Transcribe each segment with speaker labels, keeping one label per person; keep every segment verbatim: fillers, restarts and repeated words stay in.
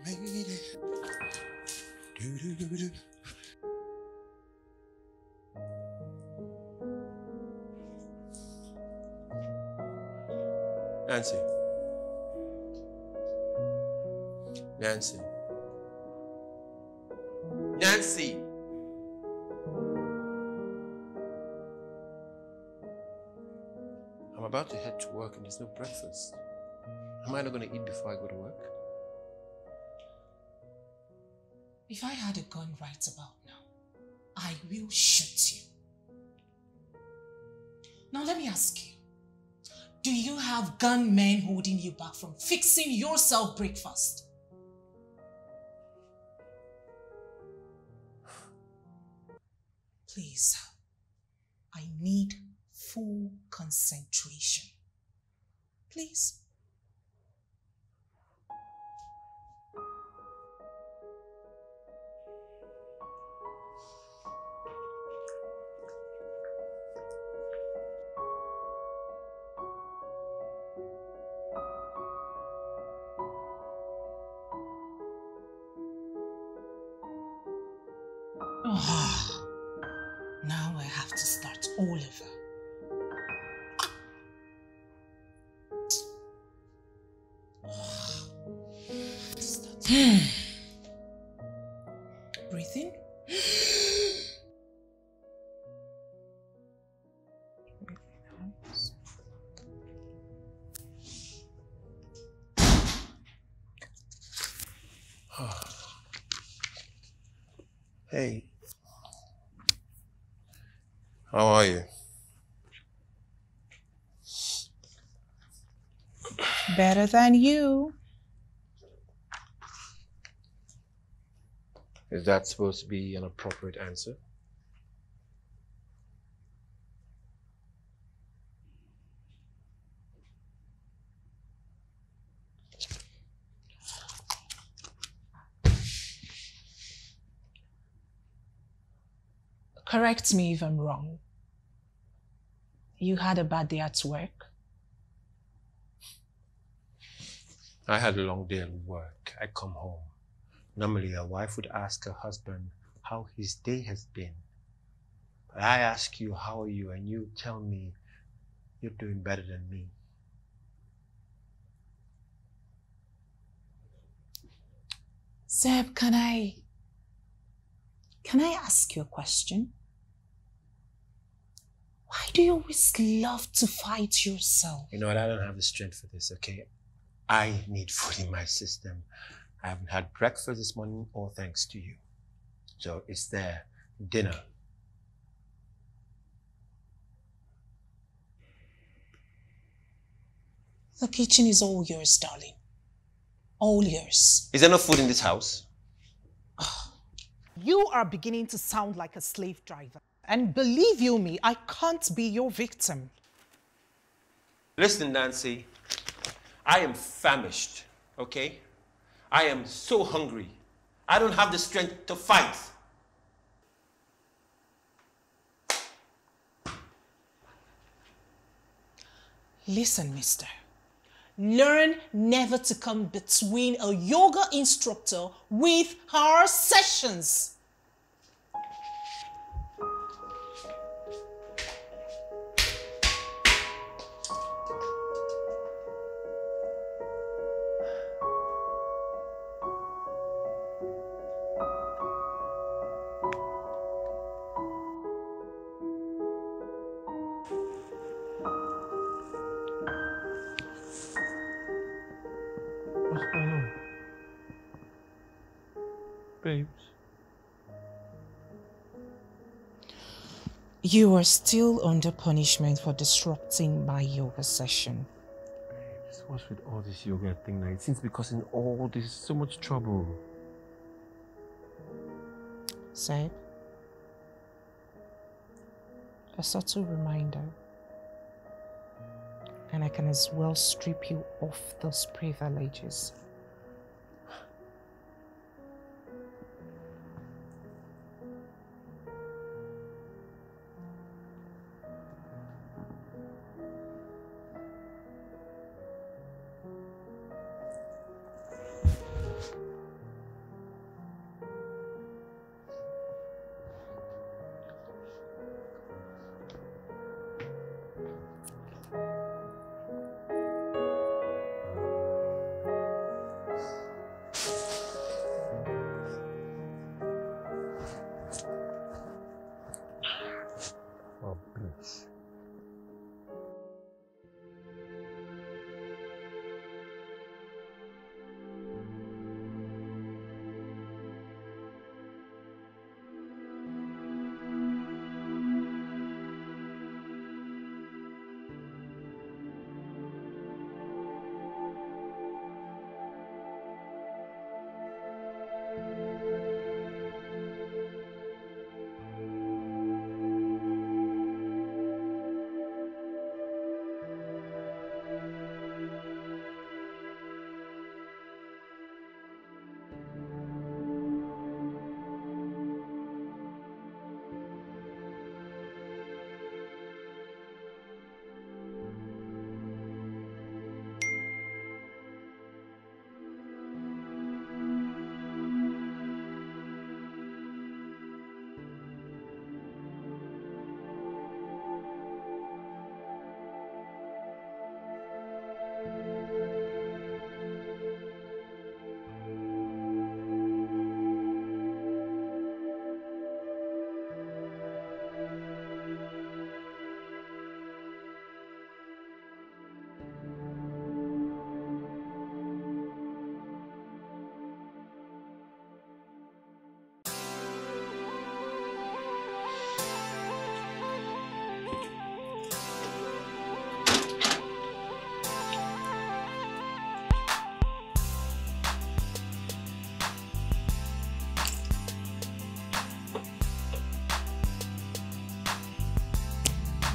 Speaker 1: made it. Do, do, do, do. Nancy. Nancy. Nancy! I'm about to head to work and there's no breakfast. Am I not going to eat before I go to work?
Speaker 2: If I had a gun right about now, I will shoot you. Now let me ask you, do you have gunmen holding you back from fixing yourself breakfast? Please, I need full concentration. Please. Oh, now I have to start all over. Oh, breathe in.
Speaker 1: Hey. How are you?
Speaker 2: Better than you.
Speaker 1: Is that supposed to be an appropriate answer?
Speaker 2: Correct me if I'm wrong. You had a bad day at work?
Speaker 1: I had a long day at work. I come home. Normally, a wife would ask her husband how his day has been. But I ask you, how are you? And you tell me you're doing better than me.
Speaker 2: Zeb, can I... Can I ask you a question? Why do you always love to fight yourself?
Speaker 1: You know what? I don't have the strength for this, okay? I need food in my system. I haven't had breakfast this morning, all thanks to you. So it's there. Dinner.
Speaker 2: The kitchen is all yours, darling. All yours.
Speaker 1: Is there no food in this house?
Speaker 2: You are beginning to sound like a slave driver. And believe you me, I can't be your victim.
Speaker 1: Listen, Nancy. I am famished, okay? I am so hungry. I don't have the strength to fight.
Speaker 2: Listen, mister. Learn never to come between a yoga instructor with her sessions.
Speaker 1: What's going on? Babes.
Speaker 2: You are still under punishment for disrupting my yoga session.
Speaker 1: Babes, what's with all this yoga thing now? It seems to be causing all this so much trouble.
Speaker 2: Seb, a subtle reminder. And I can as well strip you of those privileges.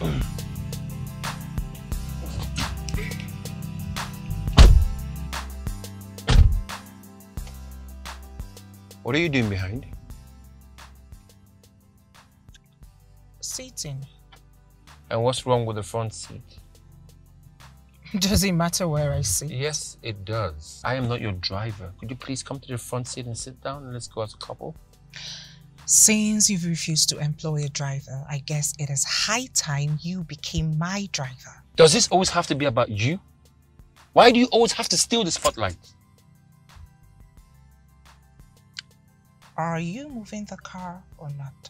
Speaker 1: What are you doing behind?
Speaker 2: Sitting.
Speaker 1: And what's wrong with the front seat?
Speaker 2: Does it matter where I sit?
Speaker 1: Yes, it does. I am not your driver. Could you please come to the front seat and sit down and let's go as a couple?
Speaker 2: Since you've refused to employ a driver, I guess it is high time you became my driver.
Speaker 1: Does this always have to be about you? Why do you always have to steal the spotlight?
Speaker 2: Are you moving the car or not?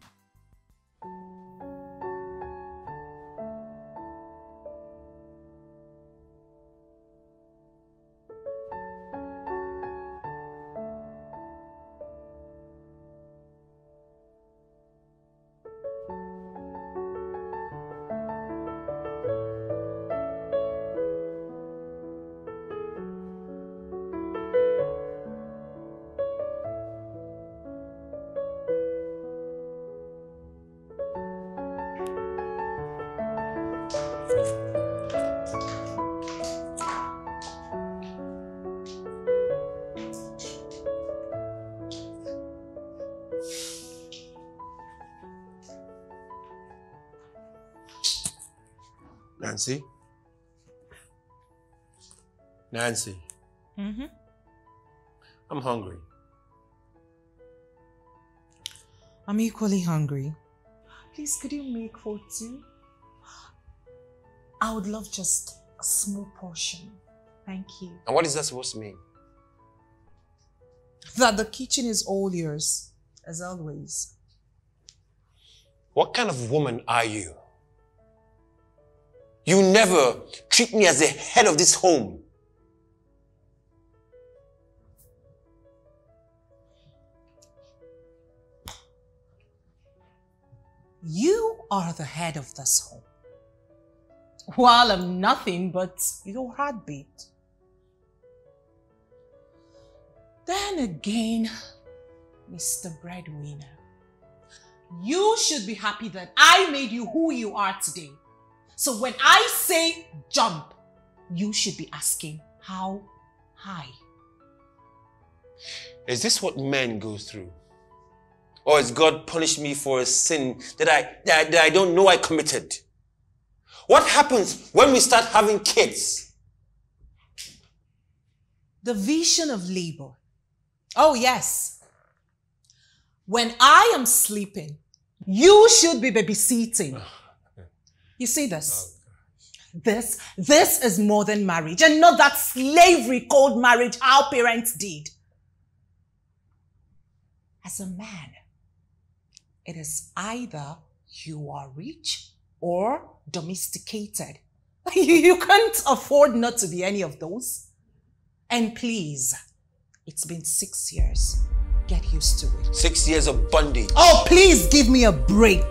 Speaker 1: Nancy? Nancy?
Speaker 2: Mm-hmm.
Speaker 1: I'm hungry.
Speaker 2: I'm equally hungry. Please, could you make food too? I would love just a small portion. Thank you.
Speaker 1: And what is that supposed to mean?
Speaker 2: That the kitchen is all yours, as always.
Speaker 1: What kind of woman are you? You never treat me as the head of this home.
Speaker 2: You are the head of this home. While I'm nothing but your heartbeat. Then again, Mister Breadwinner, you should be happy that I made you who you are today. So when I say jump, you should be asking how high.
Speaker 1: Is this what men go through? Or has God punished me for a sin that I, that I, that I don't know I committed? What happens when we start having kids?
Speaker 2: The vision of labor. Oh yes. When I am sleeping, you should be babysitting. You see this? Oh, this, this is modern marriage and not that slavery called marriage our parents did. As a man, it is either you are rich or domesticated. You can't afford not to be any of those. And please, it's been six years. Get used to it.
Speaker 1: Six years of bondage.
Speaker 2: Oh, please give me a break.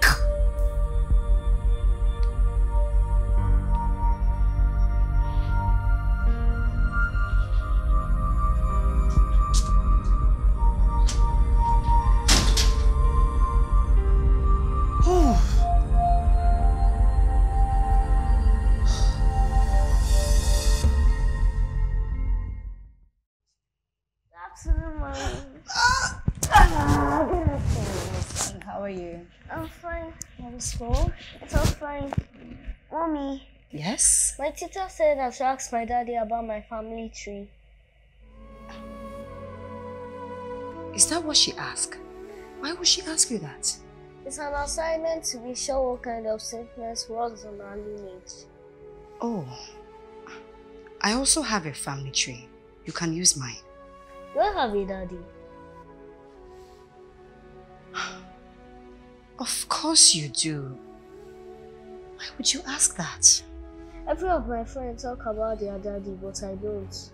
Speaker 3: How are you?
Speaker 4: I'm fine. How was school? It's all fine. Mommy.
Speaker 3: Yes?
Speaker 4: My teacher said I should ask my daddy about my family tree.
Speaker 3: Is that what she asked? Why would she ask you that?
Speaker 4: It's an assignment to be sure what kind of sickness runs on our lineage.
Speaker 3: Oh. I also have a family tree. You can use mine.
Speaker 4: Do I have a daddy?
Speaker 3: Of course you do. Why would you ask that?
Speaker 4: Every of my friends talk about their daddy, but I don't.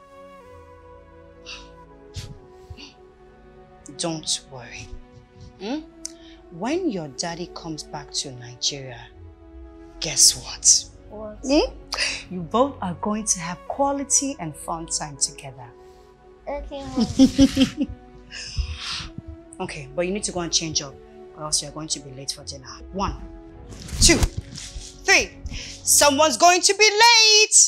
Speaker 3: Don't worry. Hmm? When your daddy comes back to Nigeria, guess what?
Speaker 4: What?
Speaker 3: Hmm? You both are going to have quality and fun time together.
Speaker 4: Okay.
Speaker 3: Okay, but you need to go and change up, or else you're going to be late for dinner. One, two, three. Someone's going to be late.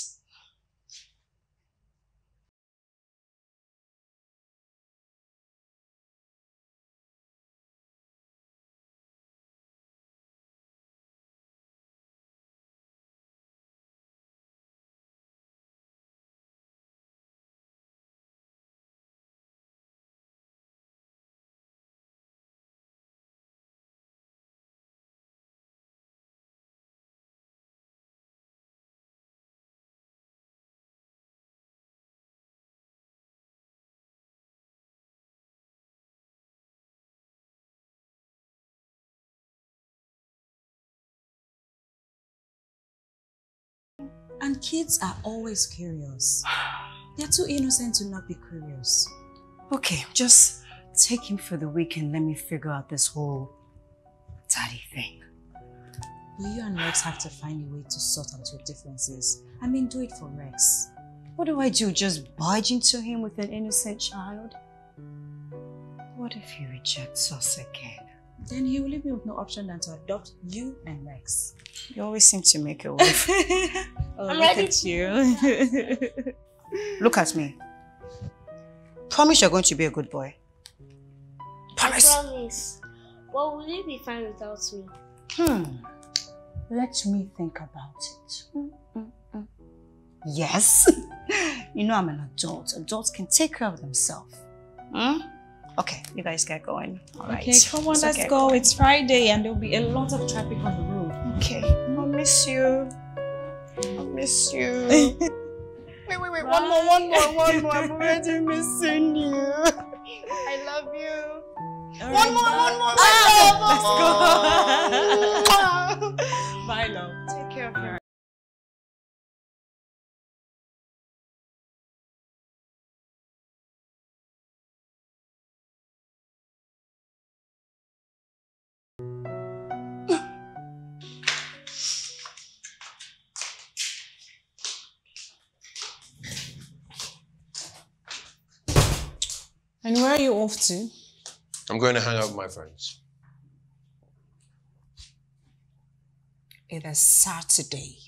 Speaker 2: And kids are always curious. They're too innocent to not be curious.
Speaker 3: Okay, just take him for the weekend. Let me figure out this whole daddy thing.
Speaker 2: Will you and Rex have to find a way to sort out your differences? I mean, do it for Rex.
Speaker 3: What do I do? Just barge into him with an innocent child? What if he rejects us again?
Speaker 2: Then he will leave me with no option than to adopt you and Rex.
Speaker 3: You always seem to make a way.
Speaker 2: Oh,
Speaker 4: I'm
Speaker 2: look
Speaker 4: ready.
Speaker 2: at you.
Speaker 3: Look at me. Promise you're going to be a good boy. Promise.
Speaker 4: I promise. But will you be fine without me?
Speaker 3: Hmm. Let me think about it. Mm, mm, mm. Yes. You know I'm an adult. Adults can take care of themselves. Hmm? Okay, you guys get going. All right.
Speaker 2: Okay, come on,
Speaker 3: So
Speaker 2: let's
Speaker 3: get
Speaker 2: go.
Speaker 3: going.
Speaker 2: It's Friday and there'll be a lot of traffic on the road.
Speaker 3: Okay. I miss you. I miss you. Wait, wait, wait. One more, one more, one more. I'm already missing you. I love you.
Speaker 2: All
Speaker 3: One
Speaker 2: right,
Speaker 3: more,
Speaker 2: bye.
Speaker 3: one more.
Speaker 2: Let's go. Bye, love.
Speaker 3: Take care of your.
Speaker 2: And where are you off to?
Speaker 1: I'm going to hang out with my friends.
Speaker 2: It is Saturday.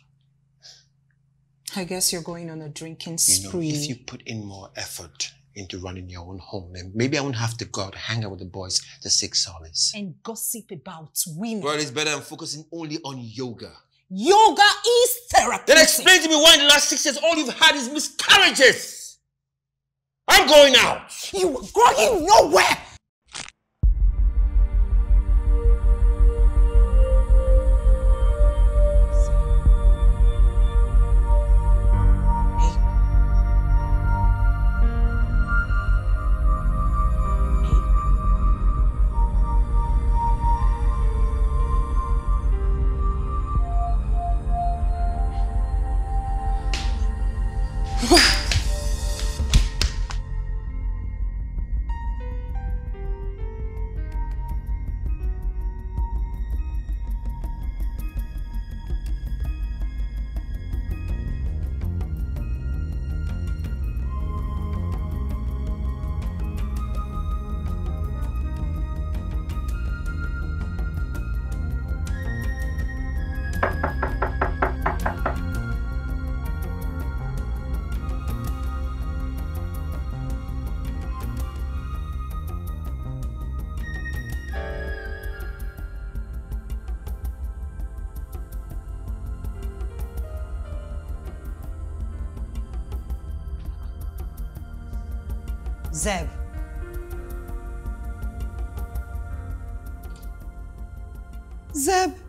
Speaker 2: I guess you're going on a drinking
Speaker 1: You know,
Speaker 2: spree.
Speaker 1: if you put in more effort into running your own home, then maybe I won't have to go out and hang out with the boys to seek solace.
Speaker 2: And gossip about women.
Speaker 1: Well, it's better I'm focusing only on yoga.
Speaker 2: Yoga is therapeutic.
Speaker 1: Then explain to me why in the last six years all you've had is miscarriages. I'm going out.
Speaker 2: You are going nowhere.
Speaker 3: Zeb. Zeb.